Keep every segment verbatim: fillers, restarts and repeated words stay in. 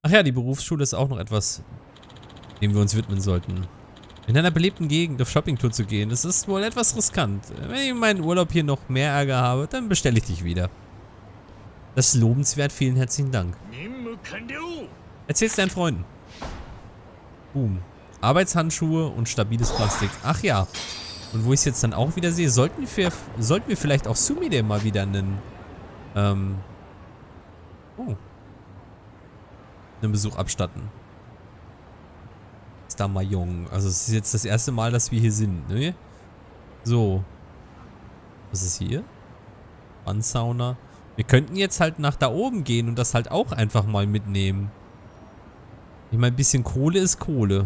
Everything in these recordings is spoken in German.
Ach ja, die Berufsschule ist auch noch etwas, dem wir uns widmen sollten. In einer belebten Gegend auf Shoppingtour zu gehen, das ist wohl etwas riskant. Wenn ich in meinem Urlaub hier noch mehr Ärger habe, dann bestelle ich dich wieder. Das ist lobenswert, vielen herzlichen Dank. Erzähl's deinen Freunden. Boom. Arbeitshandschuhe und stabiles Plastik. Ach ja. Und wo ich es jetzt dann auch wieder sehe, sollten wir, sollten wir vielleicht auch Sumire mal wieder einen, ähm, oh, einen Besuch abstatten. Ist da mal jung. Also es ist jetzt das erste Mal, dass wir hier sind, ne? So. Was ist hier? Wandsauna. Wir könnten jetzt halt nach da oben gehen und das halt auch einfach mal mitnehmen. Ich meine, ein bisschen Kohle ist Kohle.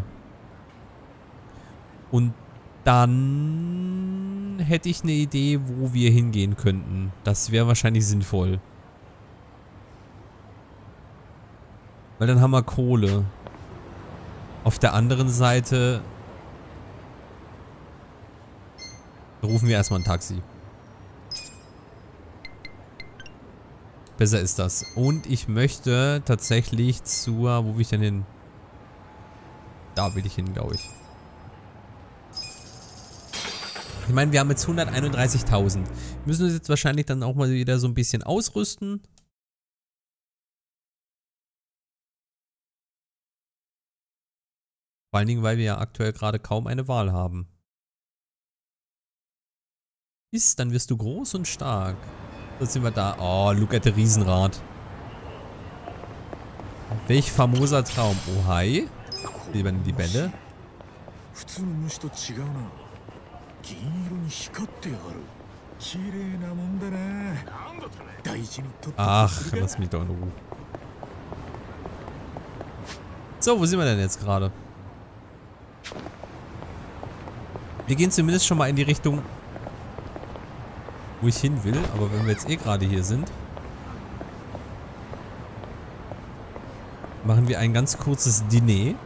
Und dann hätte ich eine Idee, wo wir hingehen könnten. Das wäre wahrscheinlich sinnvoll. Weil dann haben wir Kohle. Auf der anderen Seite rufen wir erstmal ein Taxi. Besser ist das. Und ich möchte tatsächlich zur... Wo will ich denn hin? Da will ich hin, glaube ich. Ich meine, wir haben jetzt hunderteinunddreißigtausend. Wir müssen uns jetzt wahrscheinlich dann auch mal wieder so ein bisschen ausrüsten. Vor allen Dingen, weil wir ja aktuell gerade kaum eine Wahl haben. Ist, dann wirst du groß und stark. Jetzt sind wir da. Oh, look at the Riesenrad. Welch famoser Traum. Oh, hi. Lieber in die Bälle. Ach, lass mich doch in Ruhe. So, wo sind wir denn jetzt gerade? Wir gehen zumindest schon mal in die Richtung, wo ich hin will. Aber wenn wir jetzt eh gerade hier sind, machen wir ein ganz kurzes Diner.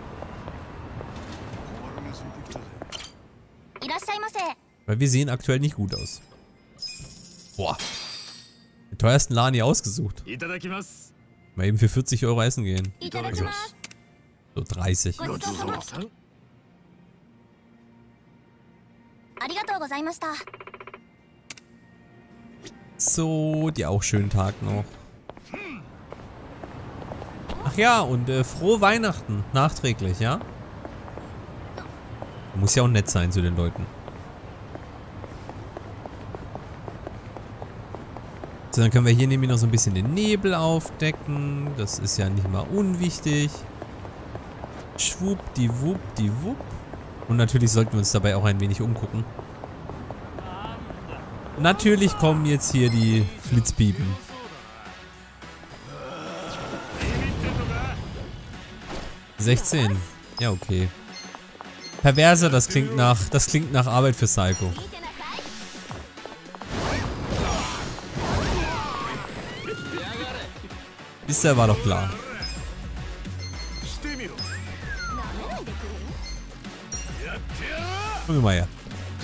Weil wir sehen aktuell nicht gut aus. Boah. Den teuersten Laden hier ausgesucht. Mal eben für vierzig Euro essen gehen. Also, so dreißig. So, dir auch schönen Tag noch. Ach ja, und äh, frohe Weihnachten. Nachträglich, ja? Muss ja auch nett sein zu den Leuten. So, dann können wir hier nämlich noch so ein bisschen den Nebel aufdecken. Das ist ja nicht mal unwichtig. Schwuppdiwuppdiwupp. Und natürlich sollten wir uns dabei auch ein wenig umgucken. Natürlich kommen jetzt hier die Flitzpiepen. sechzehn. Ja, okay. Perverse, das klingt nach, das klingt nach Arbeit für Psycho. Ist der war doch klar. Guck mal her.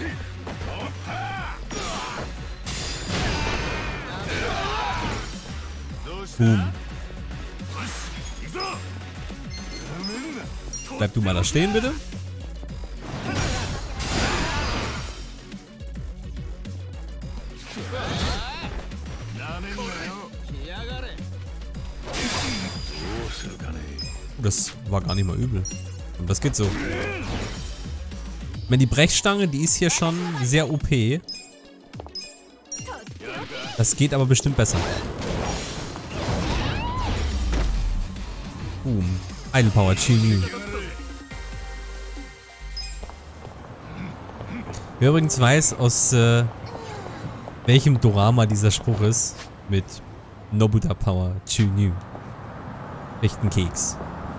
Boom. Bleib du mal da stehen, bitte. Das war gar nicht mal übel. Und das geht so. Ich meine, die Brechstange, die ist hier schon sehr O P. Das geht aber bestimmt besser. Boom. Idle Power, Chini. Wer übrigens weiß, aus äh, welchem Dorama dieser Spruch ist, mit Nobuta Power, Chini. Echten Keks.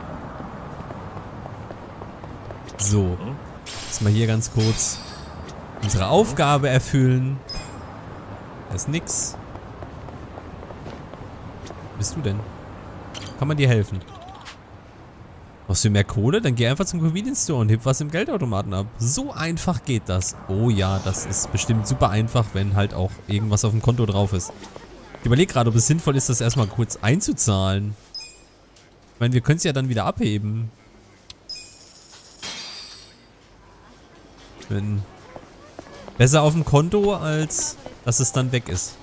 So. Jetzt mal hier ganz kurz unsere Aufgabe erfüllen. Da ist nix. Wo bist du denn? Kann man dir helfen? Brauchst du mehr Kohle? Dann geh einfach zum Convenience Store und heb was im Geldautomaten ab. So einfach geht das. Oh ja, das ist bestimmt super einfach, wenn halt auch irgendwas auf dem Konto drauf ist. Ich überlege gerade, ob es sinnvoll ist, das erstmal kurz einzuzahlen. Ich meine, wir können es ja dann wieder abheben. Wenn besser auf dem Konto, als dass es dann weg ist.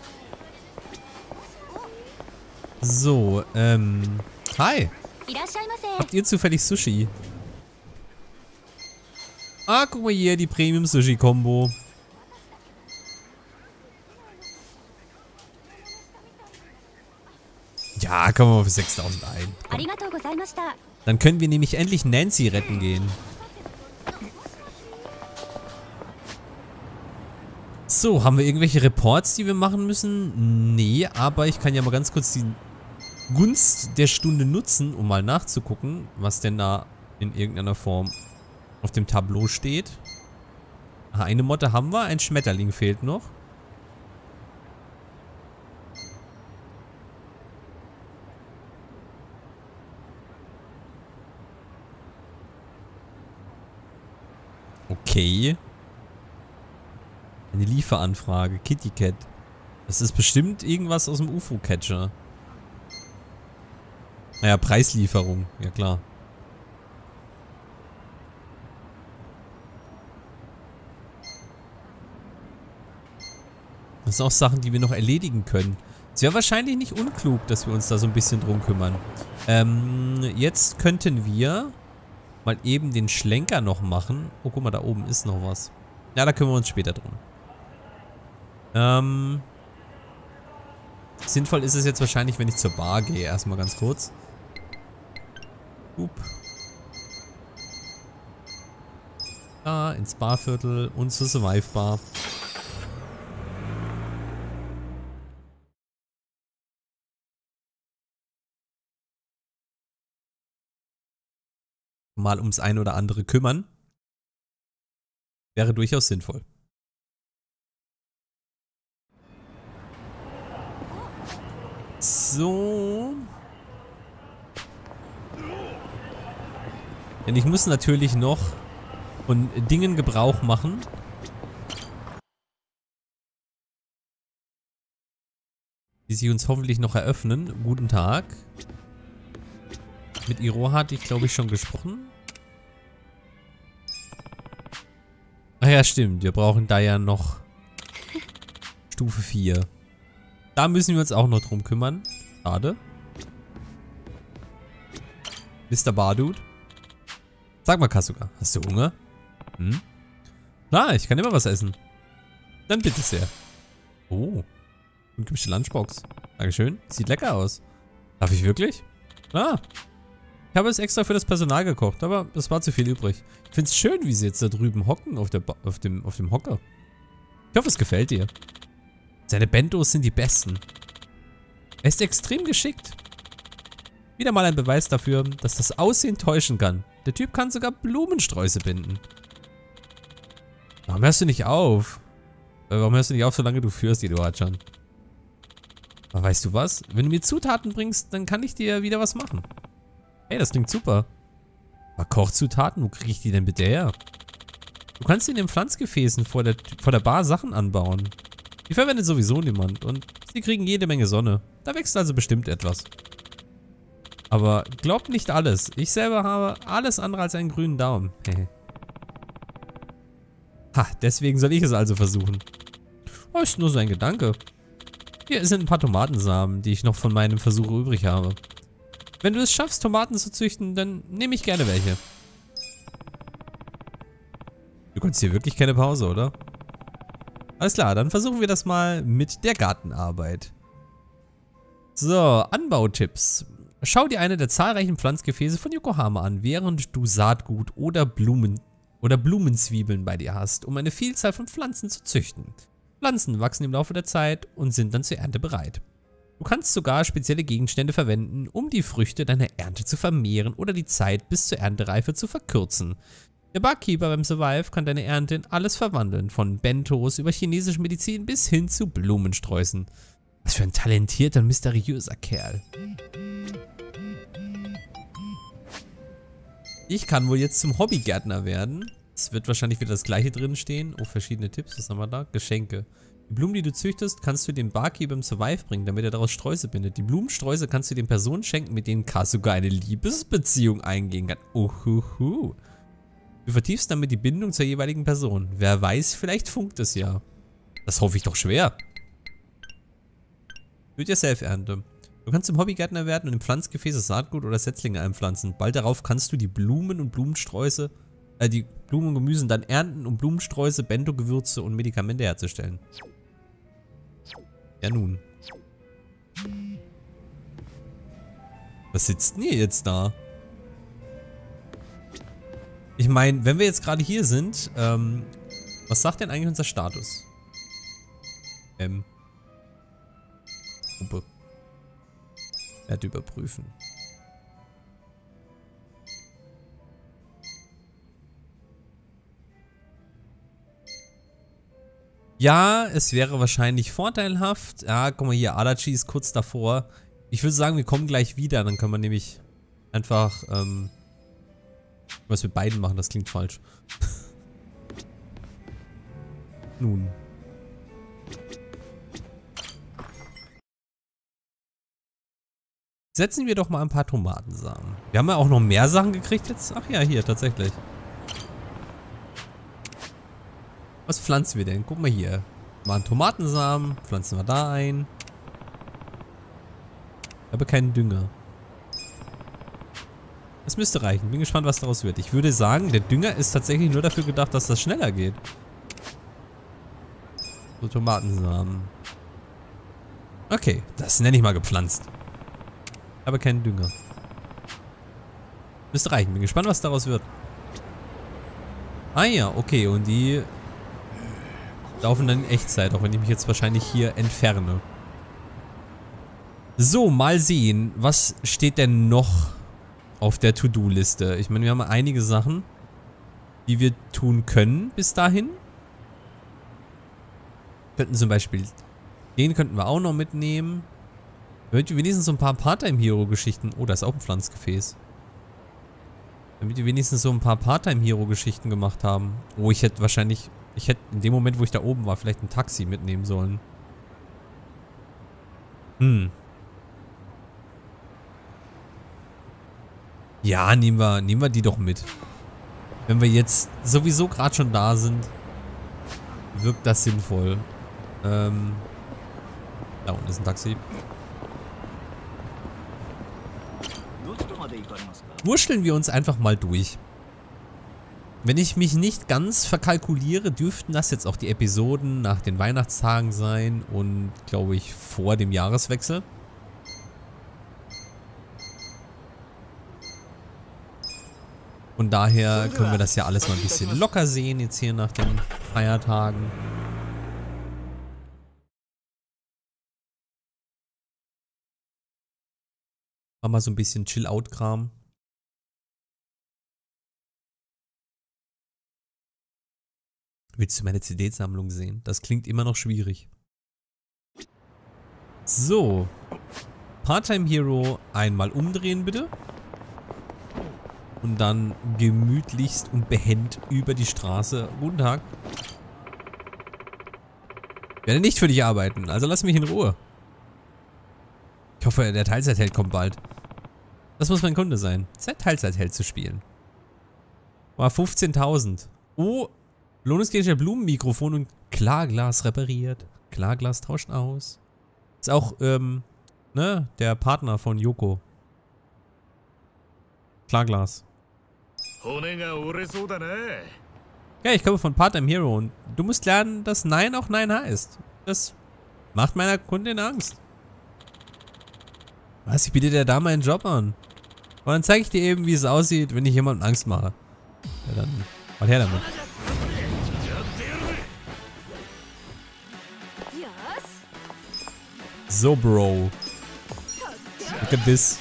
So, ähm... Hi! Habt ihr zufällig Sushi? Ah, guck mal hier, die Premium-Sushi-Kombo. Ja, kommen wir für sechstausend ein. Komm. Dann können wir nämlich endlich Nancy retten gehen. So, haben wir irgendwelche Reports, die wir machen müssen? Nee, aber ich kann ja mal ganz kurz die Gunst der Stunde nutzen, um mal nachzugucken, was denn da in irgendeiner Form auf dem Tableau steht. Aha, eine Motte haben wir, ein Schmetterling fehlt noch. Okay. Eine Lieferanfrage. Kitty Cat. Das ist bestimmt irgendwas aus dem U F O-Catcher. Naja, Preislieferung. Ja, klar. Das sind auch Sachen, die wir noch erledigen können. Es wäre wahrscheinlich nicht unklug, dass wir uns da so ein bisschen drum kümmern. Ähm, jetzt könnten wir mal eben den Schlenker noch machen. Oh, guck mal, da oben ist noch was. Ja, da kümmern wir uns später drum. Ähm, sinnvoll ist es jetzt wahrscheinlich, wenn ich zur Bar gehe. Erstmal ganz kurz. Up. Da, ins Barviertel und zur Survive Bar. Mal ums ein oder andere kümmern. Wäre durchaus sinnvoll. So. Denn ich muss natürlich noch von Dingen Gebrauch machen. Die sich uns hoffentlich noch eröffnen. Guten Tag. Mit Iro hatte ich, glaube ich, schon gesprochen. Ach ja, stimmt. Wir brauchen da ja noch Stufe vier. Da müssen wir uns auch noch drum kümmern. Schade. Mister Bardude. Sag mal, Kasuga, hast du Hunger? Hm? Klar, ich kann immer was essen. Dann bitte sehr. Oh. Ungemischte Lunchbox. Dankeschön. Sieht lecker aus. Darf ich wirklich? Ah. Ich habe es extra für das Personal gekocht, aber das war zu viel übrig. Ich finde es schön, wie sie jetzt da drüben hocken auf, der ba auf, dem, auf dem Hocker. Ich hoffe, es gefällt dir. Seine Bentos sind die besten. Er ist extrem geschickt. Wieder mal ein Beweis dafür, dass das Aussehen täuschen kann. Der Typ kann sogar Blumensträuße binden. Warum hörst du nicht auf? Warum hörst du nicht auf, solange du führst, Eduard-chan? Aber weißt du was? Wenn du mir Zutaten bringst, dann kann ich dir wieder was machen. Hey, das klingt super. Aber Kochzutaten, wo kriege ich die denn bitte her? Du kannst in den Pflanzgefäßen vor der, vor der Bar Sachen anbauen. Die verwendet sowieso niemand und sie kriegen jede Menge Sonne. Da wächst also bestimmt etwas. Aber glaubt nicht alles. Ich selber habe alles andere als einen grünen Daumen. Ha, deswegen soll ich es also versuchen. Oh, ist nur so ein Gedanke. Hier sind ein paar Tomatensamen, die ich noch von meinem Versuch übrig habe. Wenn du es schaffst, Tomaten zu züchten, dann nehme ich gerne welche. Du kannst hier wirklich keine Pause, oder? Alles klar, dann versuchen wir das mal mit der Gartenarbeit. So, Anbautipps. Schau dir eine der zahlreichen Pflanzgefäße von Yokohama an, während du Saatgut oder Blumen oder Blumenzwiebeln bei dir hast, um eine Vielzahl von Pflanzen zu züchten. Pflanzen wachsen im Laufe der Zeit und sind dann zur Ernte bereit. Du kannst sogar spezielle Gegenstände verwenden, um die Früchte deiner Ernte zu vermehren oder die Zeit bis zur Erntereife zu verkürzen. Der Barkeeper beim Survive kann deine Ernte in alles verwandeln, von Bentos über chinesische Medizin bis hin zu Blumensträußen. Was für ein talentierter und mysteriöser Kerl. Ich kann wohl jetzt zum Hobbygärtner werden. Es wird wahrscheinlich wieder das gleiche drin stehen. Oh, verschiedene Tipps. Was haben wir da? Geschenke. Die Blumen, die du züchtest, kannst du dem Barkeeper im Survive bringen, damit er daraus Sträuße bindet. Die Blumensträuße kannst du den Personen schenken, mit denen K sogar eine Liebesbeziehung eingehen kann. Uhuhu. Du vertiefst damit die Bindung zur jeweiligen Person. Wer weiß, vielleicht funkt es ja. Das hoffe ich doch schwer. Do it yourself Ernte. Du kannst zum Hobbygärtner werden und im Pflanzgefäße Saatgut oder Setzlinge einpflanzen. Bald darauf kannst du die Blumen und Blumensträuße, äh, die Blumen und Gemüse dann ernten, um Blumensträuße, Bento-Gewürze und Medikamente herzustellen. Ja nun. Was sitzt denn ihr jetzt da? Ich meine, wenn wir jetzt gerade hier sind, ähm, was sagt denn eigentlich unser Status? Ähm. Gruppe. Wert überprüfen. Ja, es wäre wahrscheinlich vorteilhaft. Ja, guck mal hier, Adachi ist kurz davor. Ich würde sagen, wir kommen gleich wieder. Dann können wir nämlich einfach, ähm, was mit beiden machen. Das klingt falsch. Nun. Setzen wir doch mal ein paar Tomatensamen. Wir haben ja auch noch mehr Sachen gekriegt jetzt. Ach ja, hier, tatsächlich. Was pflanzen wir denn? Guck mal hier. Mal einen Tomatensamen. Pflanzen wir da ein. Aber keinen Dünger. Das müsste reichen. Bin gespannt, was daraus wird. Ich würde sagen, der Dünger ist tatsächlich nur dafür gedacht, dass das schneller geht. So, Tomatensamen. Okay, das nenne ich mal gepflanzt. Aber keinen Dünger. Müsste reichen. Bin gespannt, was daraus wird. Ah ja, okay. Und die laufen dann in Echtzeit, auch wenn ich mich jetzt wahrscheinlich hier entferne. So, mal sehen. Was steht denn noch auf der To-Do-Liste? Ich meine, wir haben einige Sachen, die wir tun können bis dahin. Könnten zum Beispiel... Den könnten wir auch noch mitnehmen. Damit wir wenigstens so ein paar Part-Time-Hero-Geschichten... Oh, da ist auch ein Pflanzgefäß. Damit wir wenigstens so ein paar Part-Time-Hero-Geschichten gemacht haben. Oh, ich hätte wahrscheinlich... Ich hätte in dem Moment, wo ich da oben war, vielleicht ein Taxi mitnehmen sollen. Hm. Ja, nehmen wir, nehmen wir die doch mit. Wenn wir jetzt sowieso gerade schon da sind, wirkt das sinnvoll. Ähm... Da unten ist ein Taxi. Wurschteln wir uns einfach mal durch. Wenn ich mich nicht ganz verkalkuliere, dürften das jetzt auch die Episoden nach den Weihnachtstagen sein und, glaube ich, vor dem Jahreswechsel. Von daher können wir das ja alles mal ein bisschen locker sehen, jetzt hier nach den Feiertagen. Machen wir so ein bisschen Chill-Out-Kram. Willst du meine C D-Sammlung sehen? Das klingt immer noch schwierig. So. Part-Time Hero einmal umdrehen, bitte. Und dann gemütlichst und behend über die Straße. Guten Tag. Ich werde nicht für dich arbeiten, also lass mich in Ruhe. Ich hoffe, der Teilzeitheld kommt bald. Das muss mein Kunde sein. Zeit, Teilzeitheld zu spielen. War fünfzehntausend. Oh, lohnungsgegenständiger Blumenmikrofon und Klarglas repariert. Klarglas tauscht aus. Ist auch, ähm, ne, der Partner von Yoko. Klarglas. Ja, ich komme von Part-Time Hero und du musst lernen, dass Nein auch Nein heißt. Das macht meiner Kundin Angst. Was? Ich biete dir da meinen Job an. Und dann zeige ich dir eben, wie es aussieht, wenn ich jemandem Angst mache. Ja, dann mal her damit. So, Bro. Look at this.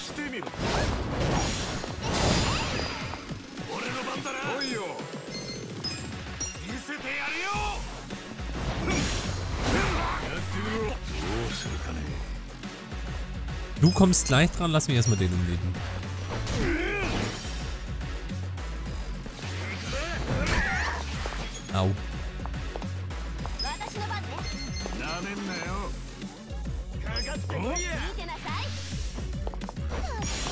Du kommst gleich dran, lass mich erstmal den umlegen. Au.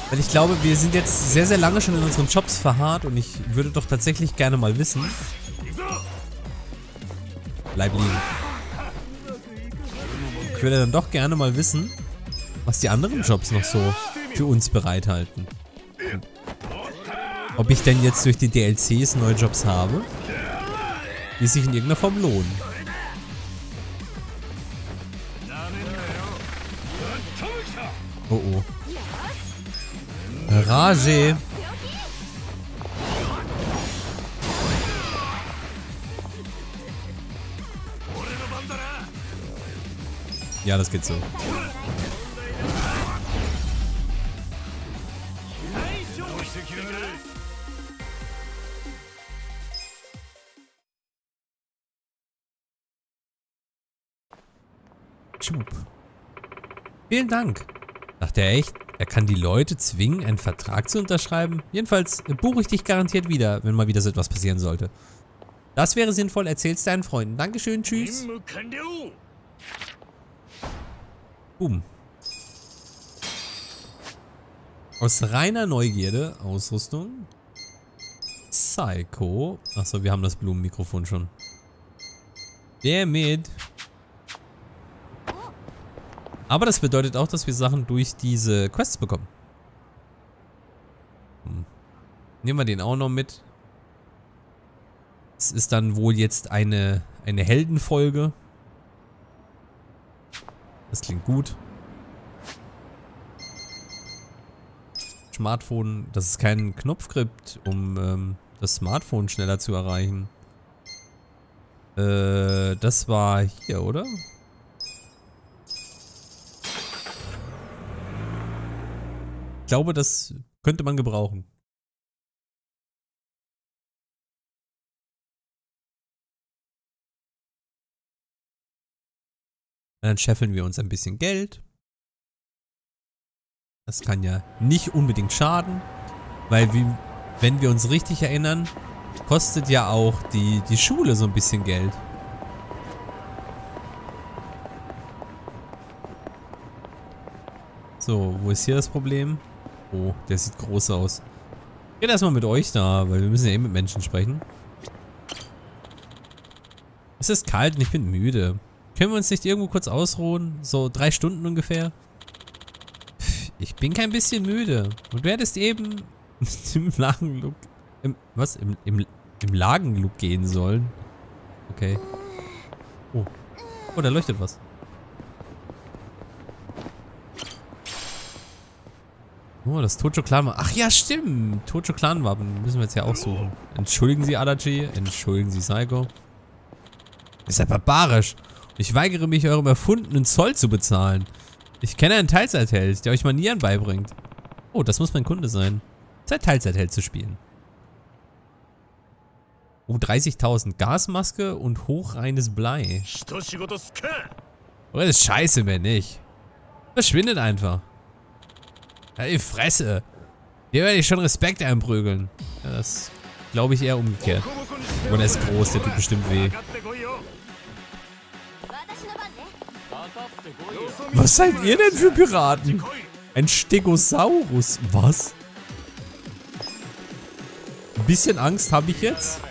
Weil ich glaube, wir sind jetzt sehr, sehr lange schon in unseren Jobs verharrt und ich würde doch tatsächlich gerne mal wissen. Bleib liegen. Ich würde dann doch gerne mal wissen, was die anderen Jobs noch so für uns bereithalten. Ob ich denn jetzt durch die D L Cs neue Jobs habe, die sich in irgendeiner Form lohnen. Oh oh. Rage. Ja, das geht so. Schub. Vielen Dank. Dachte er echt, er kann die Leute zwingen, einen Vertrag zu unterschreiben? Jedenfalls buche ich dich garantiert wieder, wenn mal wieder so etwas passieren sollte. Das wäre sinnvoll, erzähl's deinen Freunden. Dankeschön, tschüss. Boom. Aus reiner Neugierde, Ausrüstung. Psycho. Achso, wir haben das Blumenmikrofon schon. Der mit. Aber das bedeutet auch, dass wir Sachen durch diese Quests bekommen. Hm. Nehmen wir den auch noch mit. Es ist dann wohl jetzt eine, eine Heldenfolge. Das klingt gut. Smartphone, dass es keinen Knopf gibt, um ähm, das Smartphone schneller zu erreichen. Äh, das war hier, oder? Ich glaube, das könnte man gebrauchen. Dann scheffeln wir uns ein bisschen Geld. Das kann ja nicht unbedingt schaden. Weil, wie, wenn wir uns richtig erinnern, kostet ja auch die, die Schule so ein bisschen Geld. So, wo ist hier das Problem? Oh, der sieht groß aus. Ich rede erstmal mit euch da, weil wir müssen ja eh mit Menschen sprechen. Es ist kalt und ich bin müde. Können wir uns nicht irgendwo kurz ausruhen? So drei Stunden ungefähr? Pff, ich bin kein bisschen müde. Und du hättest eben im Lagenlook... Im, was? Im, im, im Lagenlook gehen sollen? Okay. Oh. Oh, da leuchtet was. Oh, das Tojo Clan. Ach ja, stimmt. Tojo Clan Wappen müssen wir jetzt ja auch suchen. Entschuldigen Sie, Adachi. Entschuldigen Sie, Psycho. Ist ja barbarisch. Ich weigere mich, eurem erfundenen Zoll zu bezahlen. Ich kenne einen Teilzeitheld, der euch Manieren beibringt. Oh, das muss mein Kunde sein. Zeit, Teilzeitheld zu spielen. Oh, dreißigtausend. Gasmaske und hochreines Blei. Oh, das ist scheiße, mehr nicht. Verschwindet einfach. Ja, die Fresse. Hier werde ich schon Respekt einprügeln. Ja, das glaube ich eher umgekehrt. Aber der ist groß, der tut bestimmt weh. Was seid ihr denn für Piraten? Ein Stegosaurus. Was? Ein bisschen Angst habe ich jetzt.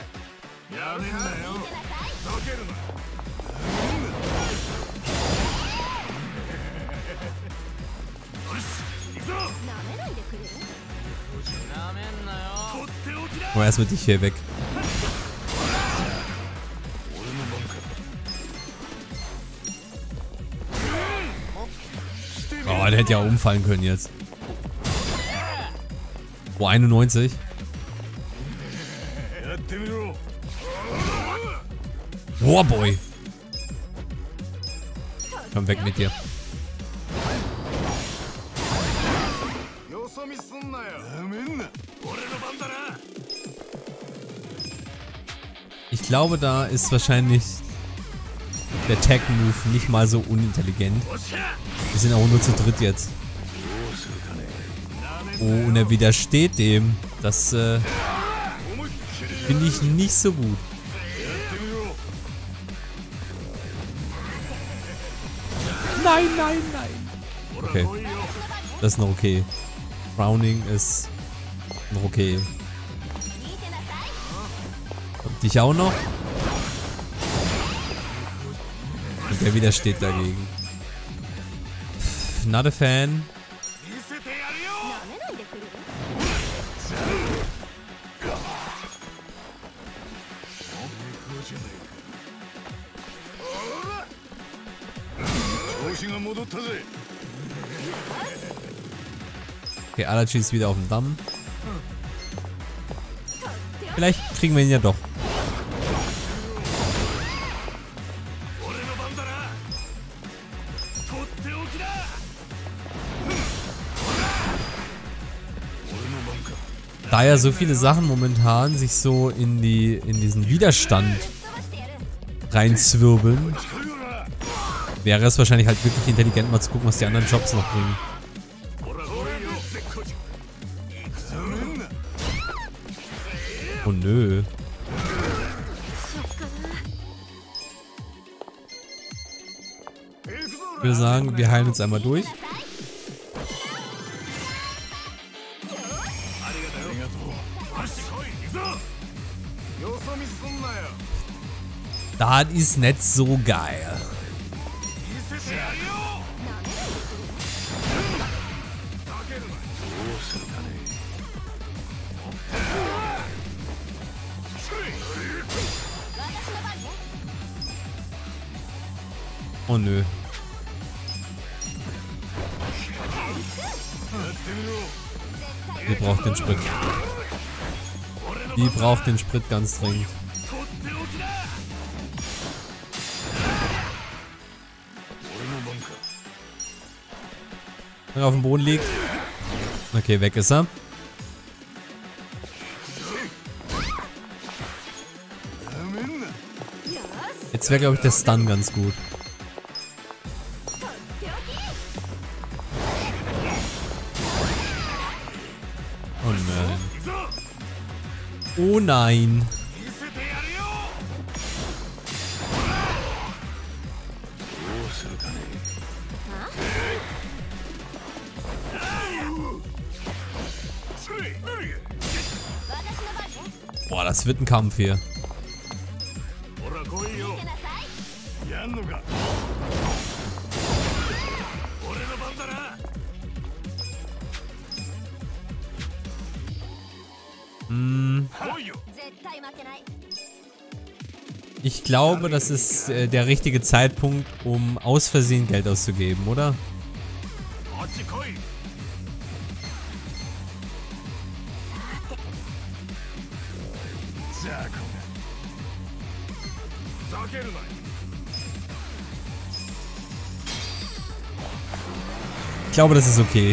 Oh, erst mit dich hier weg. Oh, der hätte ja umfallen können jetzt. Oh, einundneunzig. Oh, boy. Komm weg mit dir. Ich glaube, da ist wahrscheinlich der Tag-Move nicht mal so unintelligent. Wir sind auch nur zu dritt jetzt. Oh, und er widersteht dem. Das äh, finde ich nicht so gut. Nein, nein, nein. Okay. Das ist noch okay. Browning ist noch okay. Kommt dich auch noch? Und der widersteht dagegen. Not a fan. Okay, Alachi ist wieder auf dem Damm. Vielleicht kriegen wir ihn ja doch. Da ja so viele Sachen momentan sich so in die in diesen Widerstand reinzwirbeln, wäre es wahrscheinlich halt wirklich intelligent mal zu gucken, was die anderen Jobs noch bringen. Oh nö. Ich würde sagen, wir heilen uns einmal durch. Das ist nicht so geil. Oh nö. Die braucht den Sprit. Die braucht den Sprit ganz dringend. Wenn er auf dem Boden liegt. Okay, weg ist er. Jetzt wäre, glaube ich, der Stun ganz gut. Oh nein. Oh nein. Boah, das wird ein Kampf hier. Hm. Ich glaube, das ist äh, der richtige Zeitpunkt, um aus Versehen Geld auszugeben, oder? Ich glaube, das ist okay.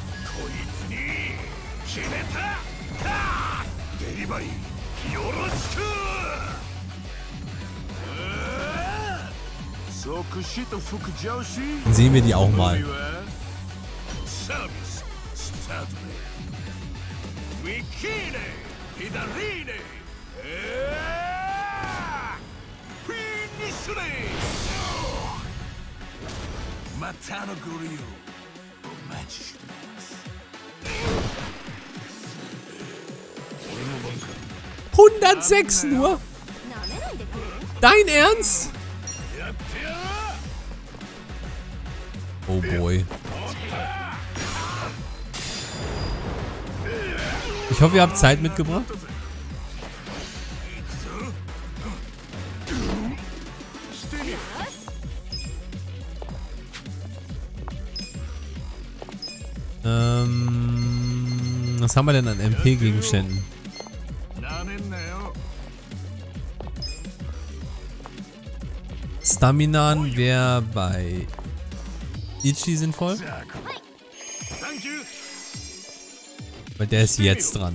Dann sehen wir die auch mal. hundertsechs nur? Dein Ernst? Oh boy. Ich hoffe, ihr habt Zeit mitgebracht. Ähm, was haben wir denn an M P-Gegenständen? Staminan wäre bei Ichi sinnvoll. Weil der ist jetzt dran.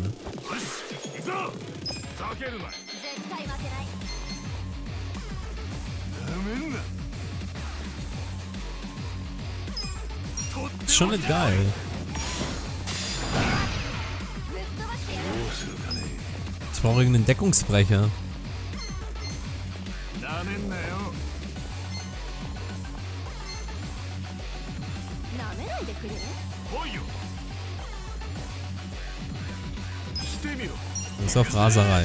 Ist schon nicht geil. Ich brauche irgendeinen Deckungsbrecher. Das ist auf Raserei.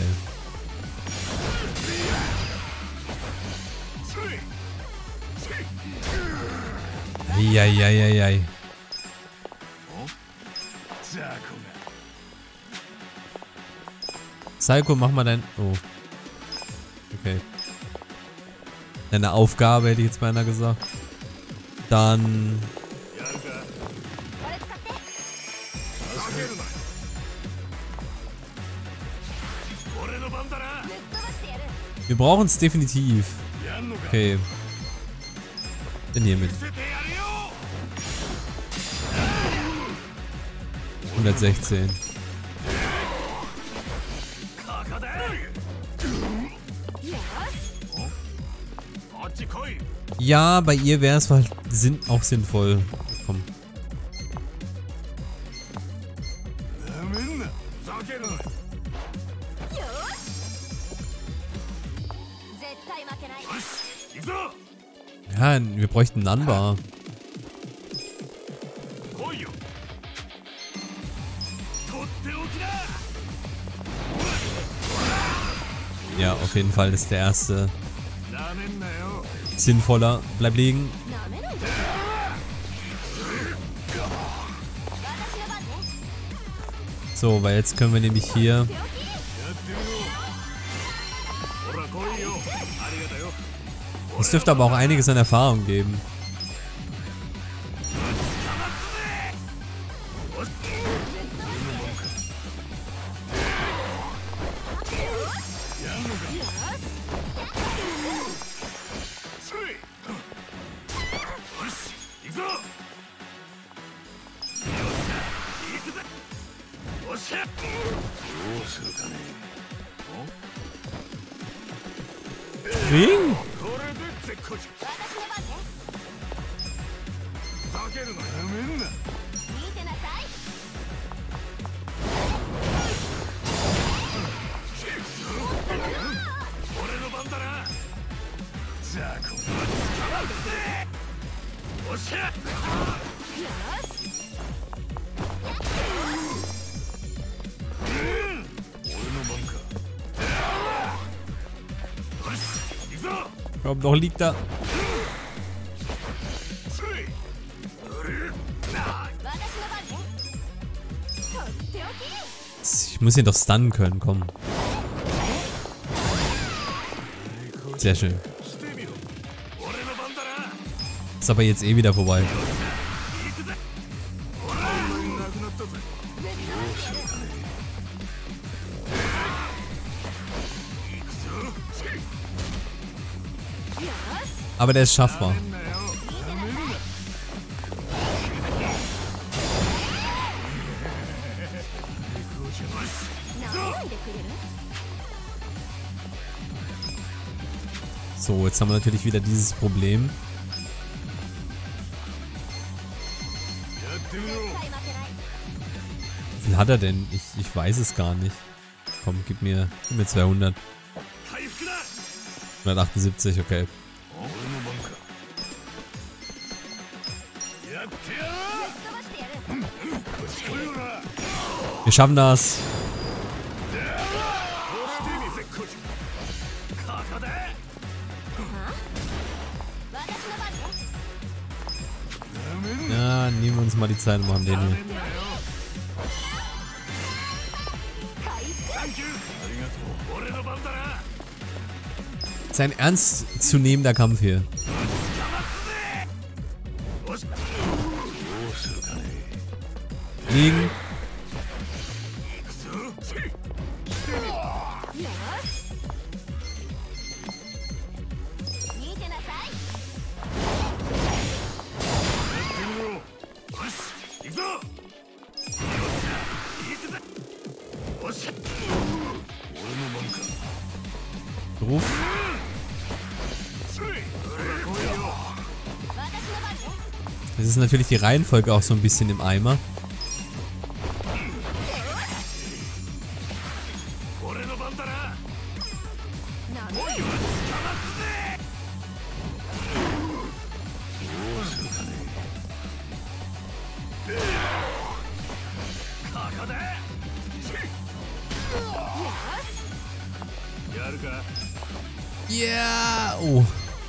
Eieieiei. Psycho, mach mal dein... Oh. Okay. Deine Aufgabe, hätte ich jetzt beinahe gesagt. Dann... Wir brauchen es definitiv. Okay. Denn hier mit. hundertsechzehn. Ja, bei ihr wäre es halt sinn auch sinnvoll. Komm. Ja, wir bräuchten Nanba. Ja, auf jeden Fall ist der erste sinnvoller. Bleib liegen. So, weil jetzt können wir nämlich hier... Es dürfte aber auch einiges an Erfahrung geben. Ring? Komm, noch liegt da. Ich muss ihn doch stunnen können, komm. Sehr schön. Ist aber jetzt eh wieder vorbei. Aber der ist schaffbar. So, jetzt haben wir natürlich wieder dieses Problem. Wie viel hat er denn? Ich, ich weiß es gar nicht. Komm, gib mir, gib mir zweihundert. hundertachtundsiebzig, okay. Wir schaffen das. Ja, nehmen wir uns mal die Zeit und machen den hier. Das ist ein ernstzunehmender Kampf hier. Liegen. Ruf. Das ist natürlich die Reihenfolge auch so ein bisschen im Eimer. Ja, yeah. Oh.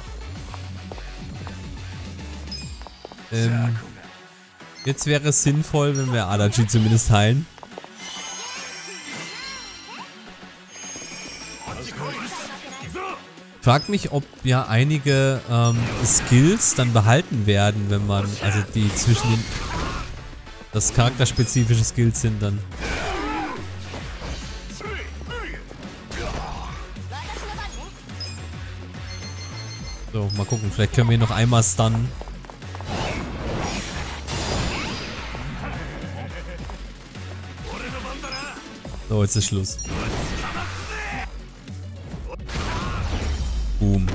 Ähm, jetzt wäre es sinnvoll, wenn wir Adachi zumindest heilen. Frag mich, ob ja einige ähm, Skills dann behalten werden, wenn man, also die zwischen den, das charakterspezifische Skills sind dann. So, mal gucken, vielleicht können wir ihn noch einmal stunnen. So, jetzt ist Schluss. Boom.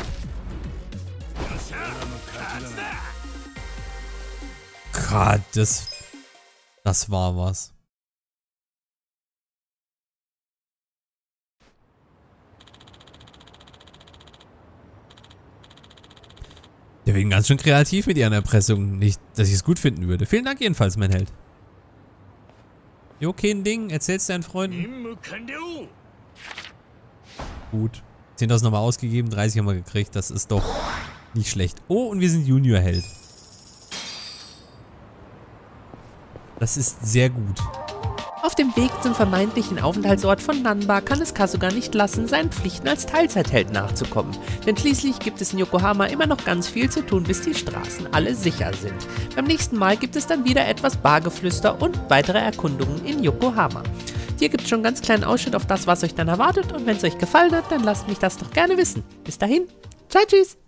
Gott, das, das war was. Der war ganz schön kreativ mit ihren Erpressungen. Nicht, dass ich es gut finden würde. Vielen Dank jedenfalls, mein Held. Jo, kein Ding. Erzähl's deinen Freunden. Gut. zehntausend nochmal ausgegeben, dreißig haben wir gekriegt. Das ist doch nicht schlecht. Oh, und wir sind Junior-Held. Das ist sehr gut. Auf dem Weg zum vermeintlichen Aufenthaltsort von Nanba kann es Kasuga nicht lassen, seinen Pflichten als Teilzeitheld nachzukommen. Denn schließlich gibt es in Yokohama immer noch ganz viel zu tun, bis die Straßen alle sicher sind. Beim nächsten Mal gibt es dann wieder etwas Bargeflüster und weitere Erkundungen in Yokohama. Hier gibt es schon einen ganz kleinen Ausschnitt auf das, was euch dann erwartet. Und wenn es euch gefallen hat, dann lasst mich das doch gerne wissen. Bis dahin, ciao, tschüss!